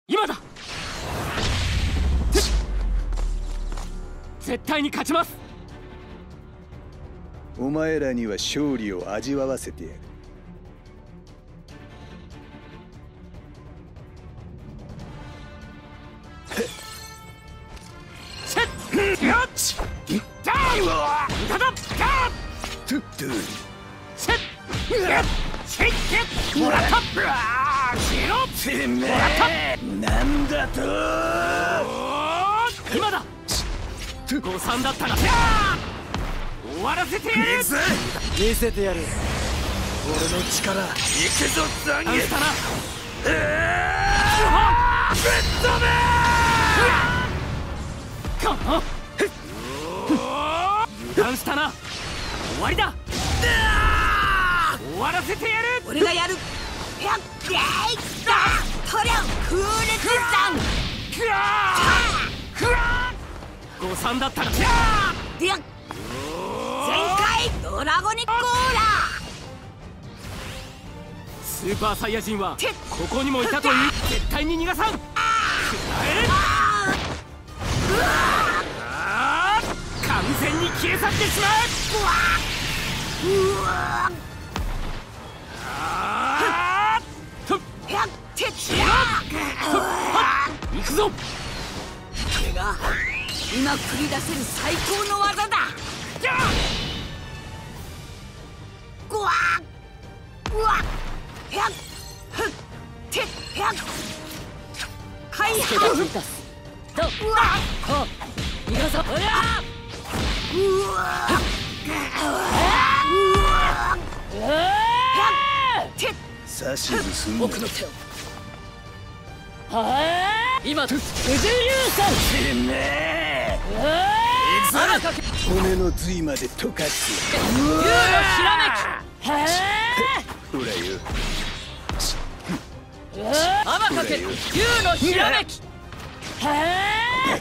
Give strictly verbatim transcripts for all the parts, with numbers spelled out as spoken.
今だ。絶対に勝ちます。 お前らには勝利を味わわせてやる。なんだと。 今だ。誤算だったな。終わらせてやる。 見せてやる。俺の力。行くぞザンギ。 ダンスタな。 ぶっ飛べかっダンスタな。終わりだ。終わらせてやる。 俺がやる。やっけートリャン空烈山。 くらーくらー誤算だったな。 でや全開ドラゴニックオーラ。 スーパーサイヤ人はここにもいたという。絶対に逃がさん。くらえ。完全に消え去ってしまう。 うわやってきや。 行くぞ。 これが今繰り出せる最高の技だ。ぐわっうわっやっふってやっ開発とうわっ逃がそう。うわっ指図すんな。 僕の手を。は今藤井優さん。 てめえ骨の髄まで溶かす。 竜のひらめき。はほらよ。 あまかけ竜のひらめき。は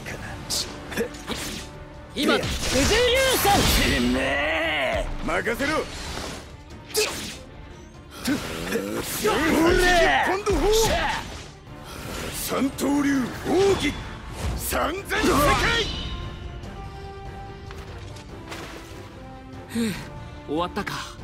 今藤井優さん。 てめえ任せろ。三刀流奥義三千世界。 終わったか。